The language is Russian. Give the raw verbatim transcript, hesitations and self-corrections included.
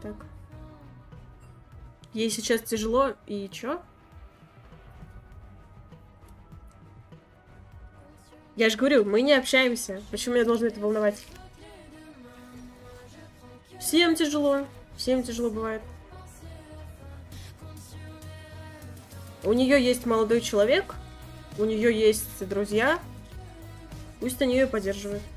так. Ей сейчас тяжело, и чё? Я же говорю, мы не общаемся. Почему меня должно это волновать? Всем тяжело. Всем тяжело бывает. У нее есть молодой человек, у нее есть друзья. Пусть они ее поддерживают.